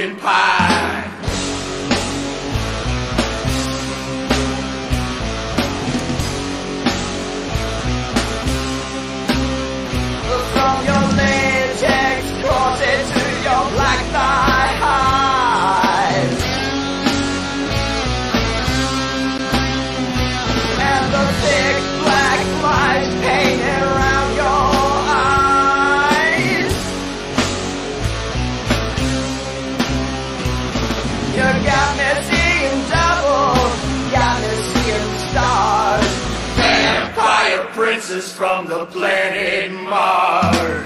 pumpkin pie. From your latex corset to your black thigh highs, and the thick black lines painted around your eyes. You got me seeing double, got me seeing stars. Vampire princess from the planet Mars.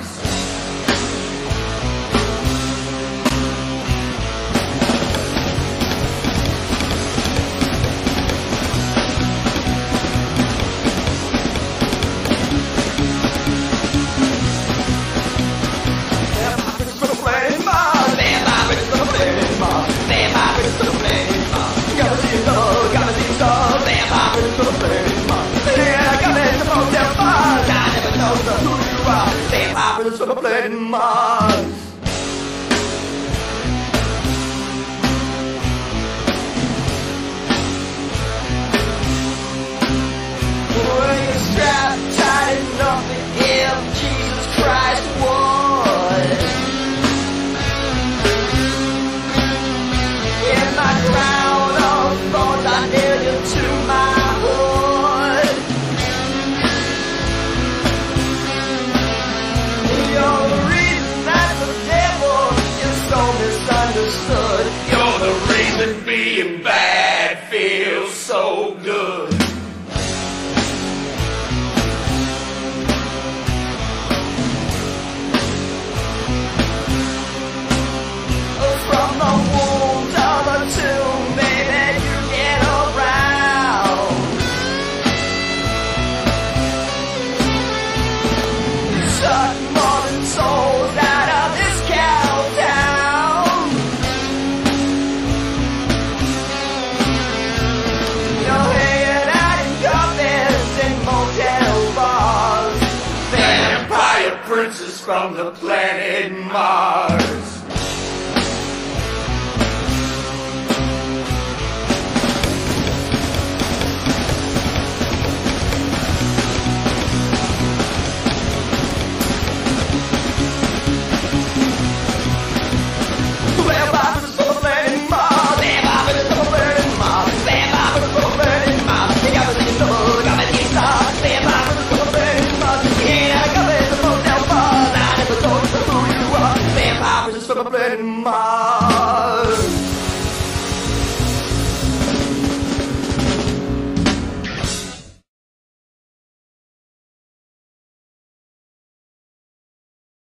Vampires from the planet Mars. Were you strapped tight enough if Jesus Christ would? In my crown of thorns I nailed you to my hood. You're the reason that the devil is so misunderstood. You're the reason being bad feels so good. From the wounds of a tomb, baby, you get around. You suck more than souls out of this cow town. You're hanging out in coffins and motel bars. Vampire princess from the planet Mars.